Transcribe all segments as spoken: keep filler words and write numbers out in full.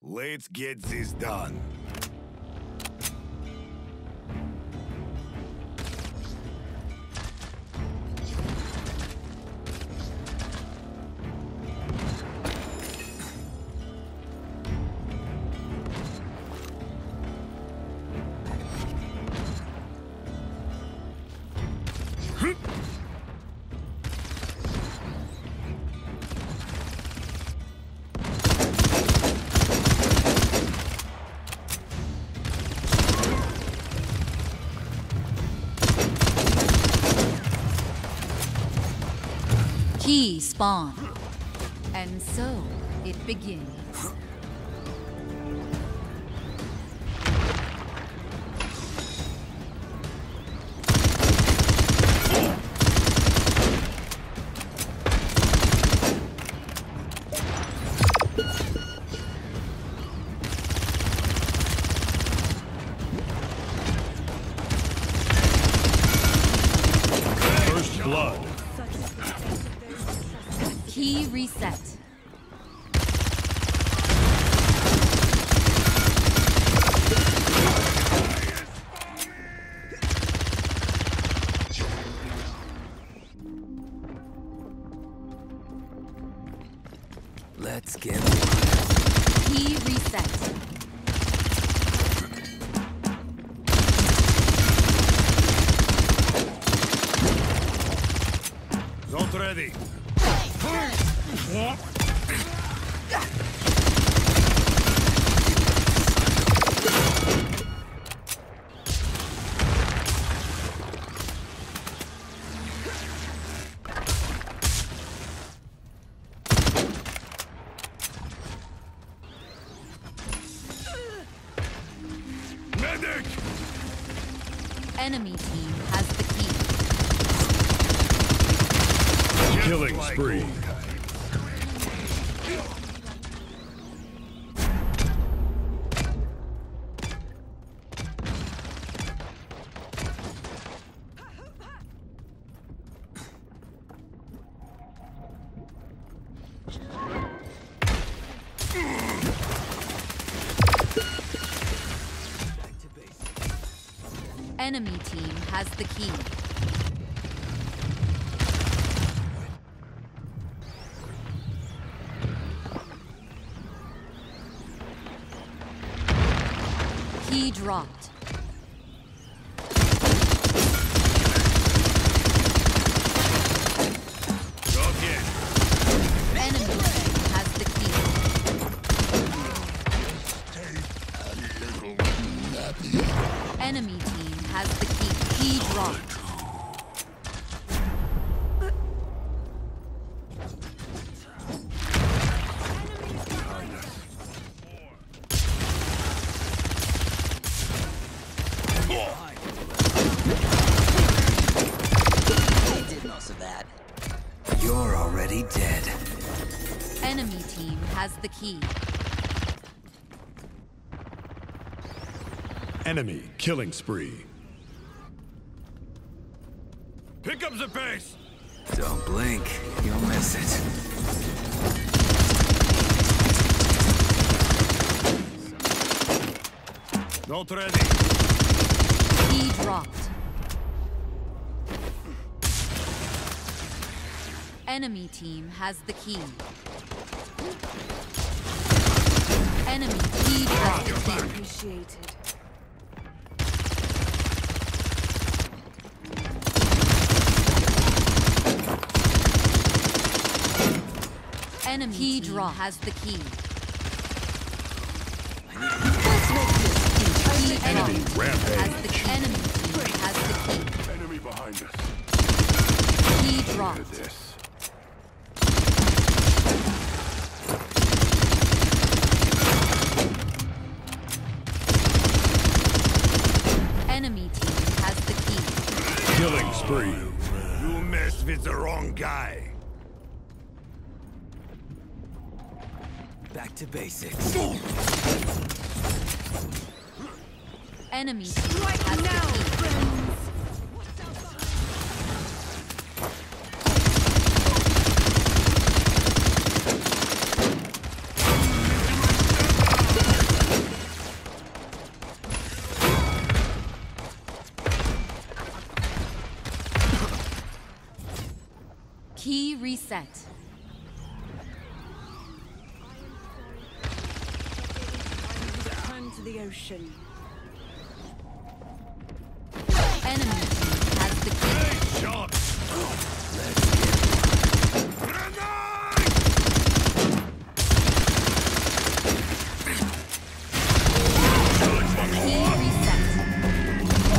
Let's get this done. Key spawn. And so it begins. First blood. Key reset. Let's get Key reset. Not ready. Medic! Enemy team has the key. Killing spree. Enemy team has the key. Key dropped. Drop in. Enemy team has the key. Enemy team has the key. Key dropped. I did most of that. You're already dead. Enemy team has the key. Enemy killing spree. Pick up the pace. Don't blink, you'll miss it. Not ready. Key dropped. Enemy team has the key. Enemy key has the key. Appreciated. Enemy key draw has the key. Key Enemy enemy rampage. has the key. Enemy team has the key. Enemy behind us. Key Look at dropped. this. Enemy team has the key. Killing spree. You messed with the wrong guy. Back to basics. Enemy team has the key. reset. Return to the ocean. Enemy team has the key. Shot! Key reset.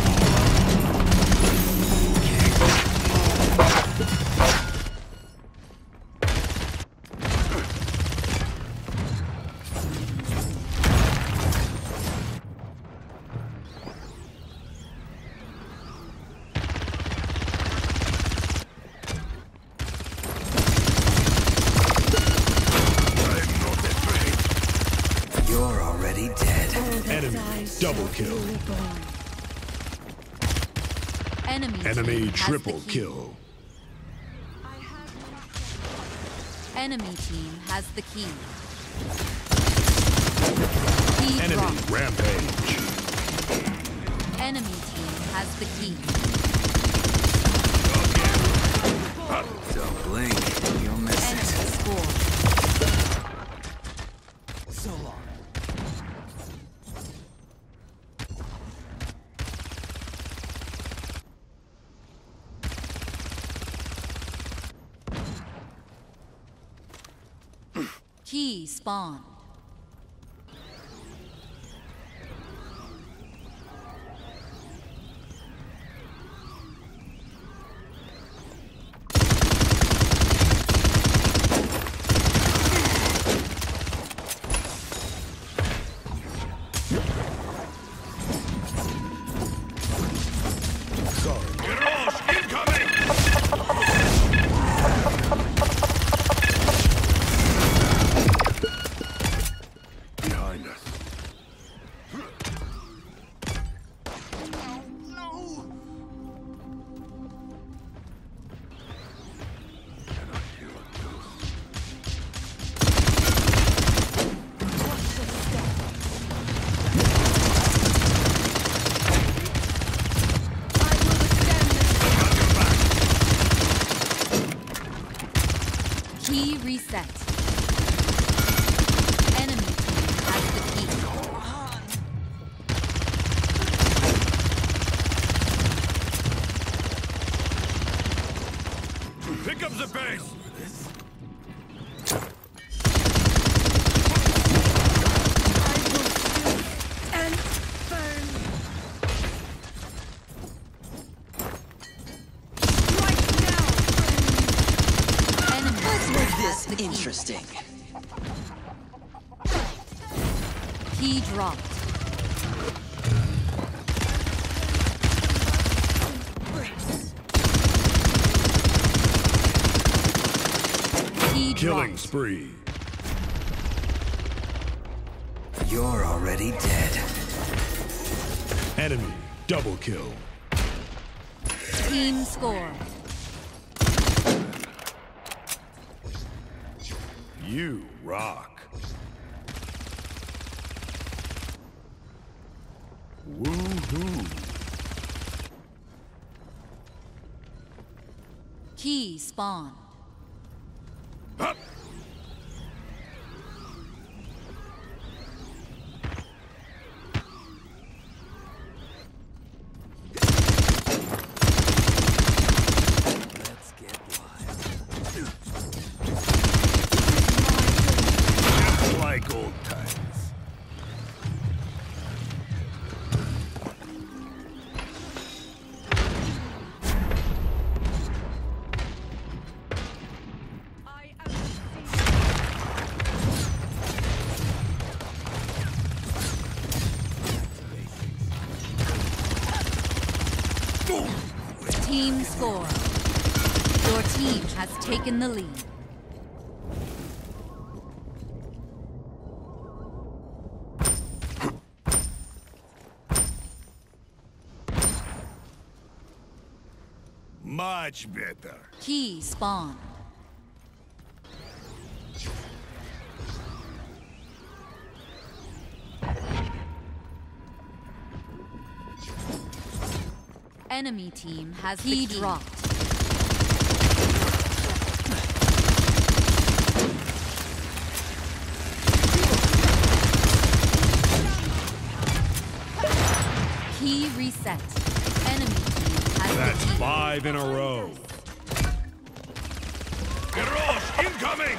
You're already dead. Enemy double kill. Enemy, Enemy team has triple the key. kill. Enemy team has the key. Key Enemy dropped. rampage. Enemy team has the key. Don't blink, you'll miss Enemy it. score. So long. Key spawn. Mirage incoming! Behind us. Key reset. Enemy team has the key. Pick up the pace! And burn. Right now. Enemy team has This the key. interesting. Key dropped. Key Killing dropped. spree. You're already dead. Enemy double kill. Team score. You rock. Woohoo. Key spawn. Up! Let's get wild. Just like old times. I am Team score. Your team has taken the lead. Much better. Key spawn. Enemy team has key dropped. Five in a row. Garrosh incoming!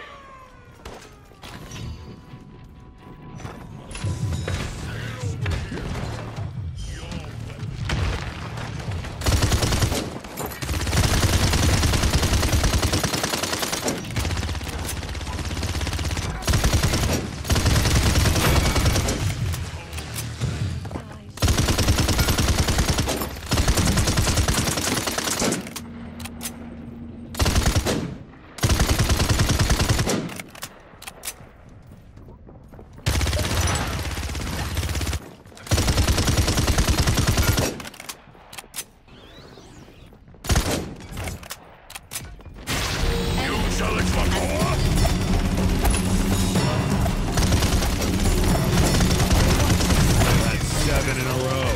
Seven in a row.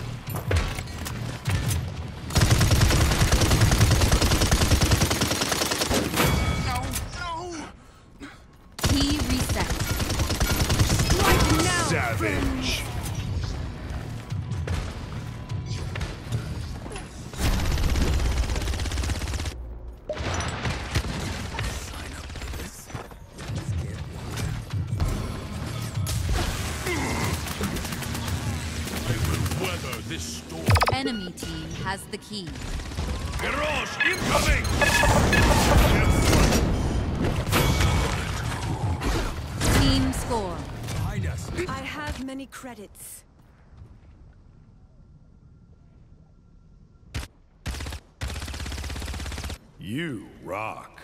Key reset. Strike now! Savage. Weather this storm. Enemy team has the key. Garrosh incoming! Team score. Behind us. I have many credits. You rock.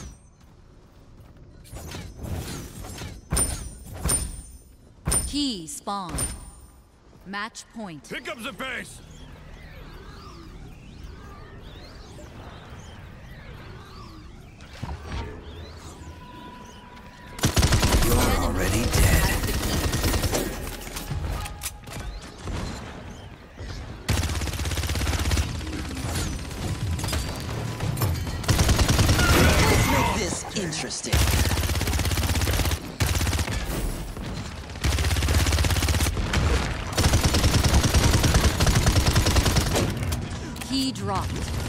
Key spawn. Match point. Pick up the pace! You're already dead. Has the key. Let's make this interesting. Key dropped.